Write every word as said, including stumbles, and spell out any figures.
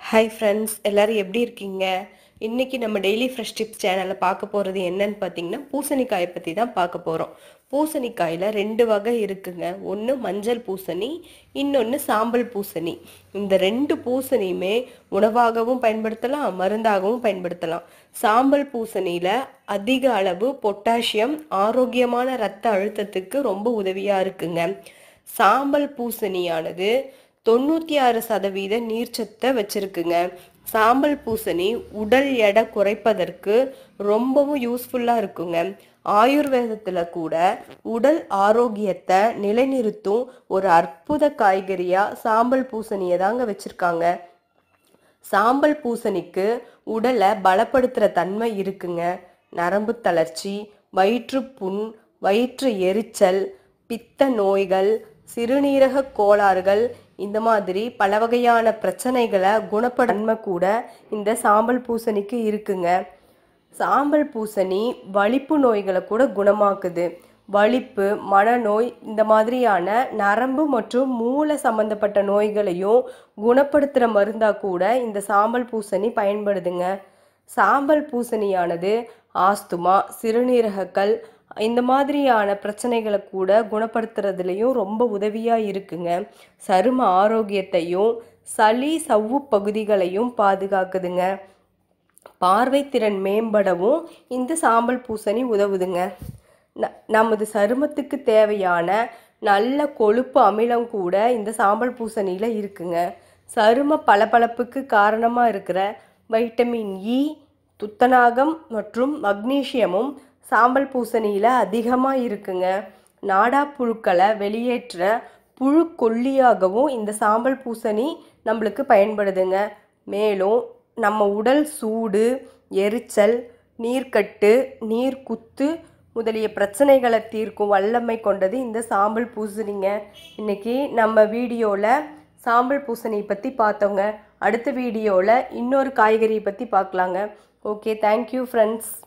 Hi friends, எல்லோரும் எப்படி இருக்கீங்க? இன்றைக்கி நம்ம டெய்லி ஃப்ரெஷ் டிப்ஸ் சேனலில் பார்க்க போகிறது என்னன்னு பார்த்தீங்கன்னா, பூசணிக்காயை பற்றி தான் பார்க்க போகிறோம். பூசணிக்காயில் ரெண்டு வகை இருக்குங்க. ஒன்று மஞ்சள் பூசணி, இன்னொன்று சாம்பல் பூசணி. இந்த ரெண்டு பூசணியுமே உணவாகவும் பயன்படுத்தலாம், மருந்தாகவும் பயன்படுத்தலாம். சாம்பல் பூசணியில் அதிக அளவு பொட்டாசியம் ஆரோக்கியமான இரத்த அழுத்தத்துக்கு ரொம்ப உதவியாக இருக்குங்க. சாம்பல் பூசணியானது தொண்ணூற்றி ஆறு சதவீத நீர்ச்சத்தை வச்சுருக்குங்க. சாம்பல் பூசணி உடல் எடை குறைப்பதற்கு ரொம்பவும் யூஸ்ஃபுல்லாக இருக்குங்க. ஆயுர்வேதத்தில் கூட உடல் ஆரோக்கியத்தை நிலைநிறுத்தும் ஒரு அற்புத காய்கறியாக சாம்பல் பூசணியை தாங்க வச்சுருக்காங்க. சாம்பல் பூசணிக்கு உடலை பலப்படுத்துகிற தன்மை இருக்குங்க. நரம்பு தளர்ச்சி, வயிற்றுப்புண், வயிற்று எரிச்சல், பித்த நோய்கள், சிறுநீரக கோளாறுகள், இந்த மாதிரி பல வகையான பிரச்சனைகளை குணப்படுத்த கூட இந்த சாம்பல் பூசணிக்கு இருக்குங்க. சாம்பல் பூசணி வலிப்பு நோய்களை கூட குணமாக்குது. வலிப்பு, மனநோய், இந்த மாதிரியான நரம்பு மற்றும் மூளை சம்பந்தப்பட்ட நோய்களையும் குணப்படுத்துகிற மருந்தாக கூட இந்த சாம்பல் பூசணி பயன்படுதுங்க. சாம்பல் பூசணியானது ஆஸ்துமா, சிறுநீரகக்கல், இந்த மாதிரியான பிரச்சனைகளை கூட குணப்படுத்துறதுலையும் ரொம்ப உதவியாக இருக்குங்க. சரும ஆரோக்கியத்தையும் சளி சவ்வு பகுதிகளையும் பாதுகாக்குதுங்க. பார்வைத்திறன் மேம்படவும் இந்த சாம்பல் பூசணி உதவுதுங்க. ந நமது சருமத்துக்கு தேவையான நல்ல கொழுப்பு அமிலம் கூட இந்த சாம்பல் பூசணியில் இருக்குங்க. சரும பளபளப்புக்கு காரணமாக இருக்கிற வைட்டமின் இ, துத்தநாகம் மற்றும் மக்னீசியமும் சாம்பல் பூசணியில் அதிகமாக இருக்குங்க. நாடாப்புழுக்களை வெளியேற்ற புழுக்கொல்லியாகவும் இந்த சாம்பல் பூசணி நம்மளுக்கு பயன்படுதுங்க. மேலும் நம்ம உடல் சூடு, எரிச்சல், நீர்க்கட்டு, நீர்க்குத்து முதலிய பிரச்சனைகளை தீர்க்கும் வல்லமை கொண்டது இந்த சாம்பல் பூசணிங்க. இன்றைக்கி நம்ம வீடியோவில் சாம்பல் பூசணியை பற்றி பார்த்தோங்க. அடுத்த வீடியோவில் இன்னொரு காய்கறியை பற்றி பார்க்கலாங்க. Okay, thank you friends.